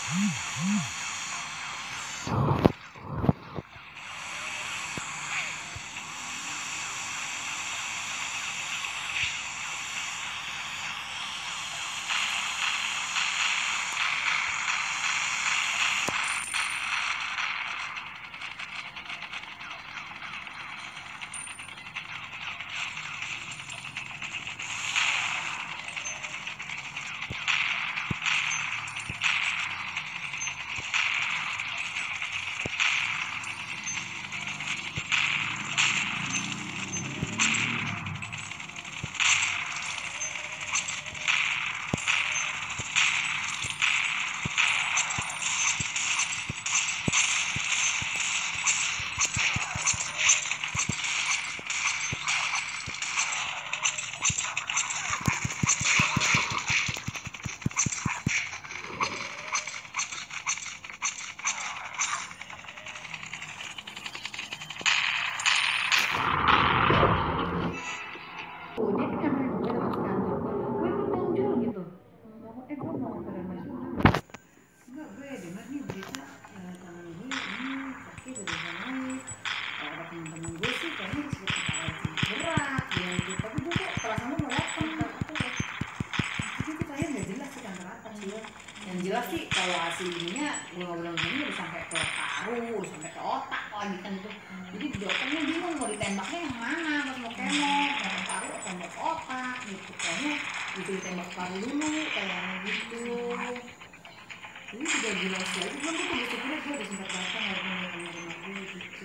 Jelas sih kalau aslinya gue ngobrol begini udah sampai ke paru, sampai ke otak lagi kan itu. Jadi dokternya bingung mau ditembaknya yang mana, pas mau kemo, mau ke paru atau mau ke otak gitu. Kayaknya gitu ditembak paru dulu kayaknya gitu. Ini sudah jelas lagi, kan gue tuh bersyukur gue udah sempat datang hari ini kemarin gue gitu.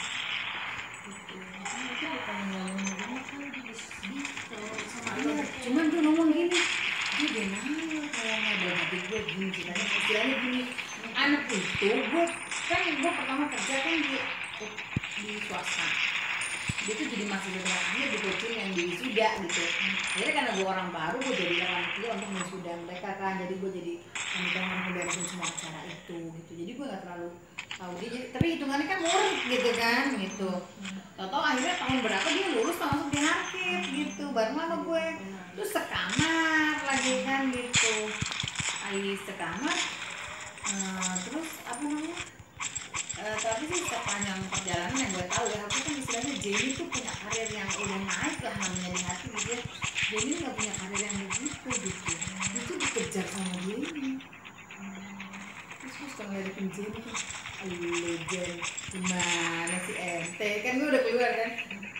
Itu bukan ngomong begini kan dia sedih sama dia. Cuman dia ngomong gini, dia benar kayak ada hati gue gini istilahnya gini, anak itu gue pertama kerja kan di swasta, dia tuh jadi mahasiswa terakhir di coaching yang di wisuda gitu. Jadi karena gue orang baru, gue jadi orang tua untuk wisuda mereka kan, jadi gue jadi yang ngeberesin semua acara itu gitu. Jadi gue nggak terlalu tahu dia, tapi hitungannya kan murid gitu kan gitu. Tau akhirnya tahun berapa dia lulus langsung di Harkit gitu, bareng sama gue. Terus sekamar lagi kan gitu, sekamar. Terus apa namanya? Tapi sih sepanjang perjalanan yang gue tahu ya, aku kan istilahnya Jenny tuh punya karir yang udah naik lah namanya di hati gitu ya. Jenny nggak punya karir yang begitu gitu, itu dikejar sama Jenny. Terus kalau ngeliatin Jenny kan, ayo Jen, gimana sih ente? Kan gue udah keluar kan.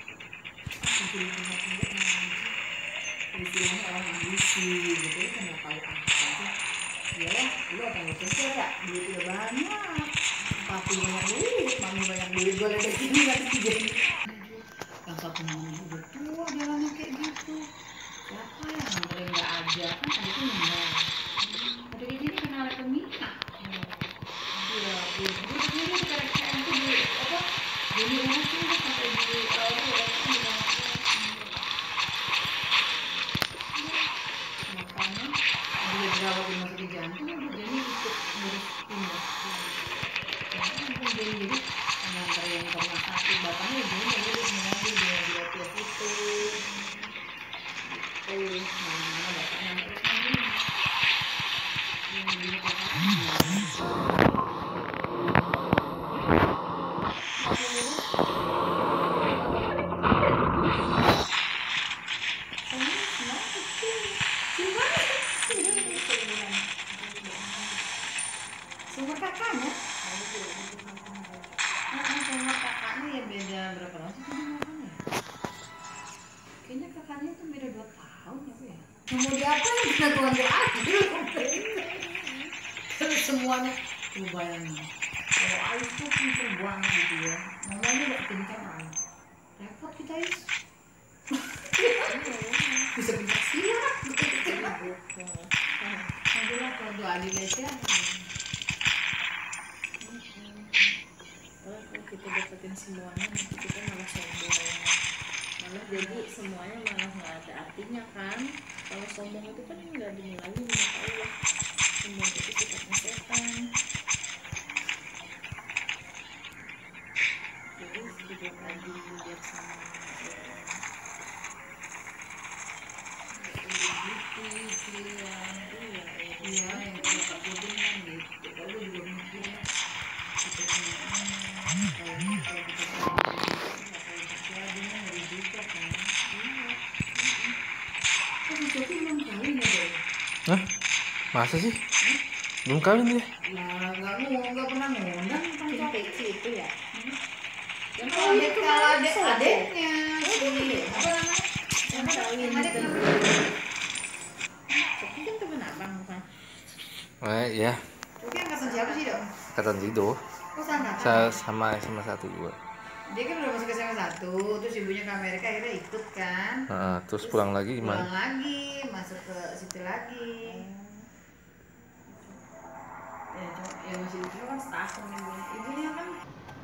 Istilahnya orang ambisi gitu, kan nggak tahu apa aja. Ya, lu apa yang kerja gak? Duit udah banyak, papi banyak duit, mami banyak duit, gue ada gini gak sih Jenny? Yang satu mami udah tua jalannya kayak gitu. Siapa yang nganterin gak ada? Kan ada tuh meninggal. Ada kayak gini kenal Remina. Iya, dia sekarang tuh di apa? Jadi rumah sih udah sampai di makanya dia dirawat di rumah sakit jantung, jadi ikut ngurus pindah. Jadi nganterin ke rumah sakit, bapaknya jadi ngurus dia diabetes itu. Mana bapaknya terus ngomong yang begini Sumber kakaknya? Sumber kakaknya ya beda berapa tahun sih namanya? Kayaknya kakaknya tuh beda 2 tahun ya. Mau diapain? Kita tuan lagi. Terus semuanya, coba bayangin. Kalau Ais tuh pinter banget gitu ya. Ngomongnya udah kencang Ais. Repot kita Ais. Bisa pintar silat. Alhamdulillah kalau doa di Indonesia. Kalau kita dapetin semuanya nanti kita malah sombong, malah jadi semuanya malah nggak ada artinya kan. Kalau sombong itu kan nggak dimulai di mata Allah, sombong itu sifatnya setan. Jadi sejak lagi biar sama Iya, yang kita puding kan gitu. Masa sih? Belum kawin dia? Lah nggak pernah ngundang kan Tim cowok. Peci itu ya. Yang Kalau adeknya Oh, si iya. apa namanya? Yang kawin Yang adek itu. namanya. Tapi kan temen abang bukan. Ya, Oke, angkatan siapa sih dong? kata Dido. Oh seangkatan. Sama SMA 1 juga. Dia kan udah masuk SMA 1, terus ibunya ke Amerika akhirnya ikut kan. Terus pulang lagi Pulang gimana? lagi, masuk ke situ lagi. Ya, cuma ya masih lucu kan setahun ibunya. Ibunya kan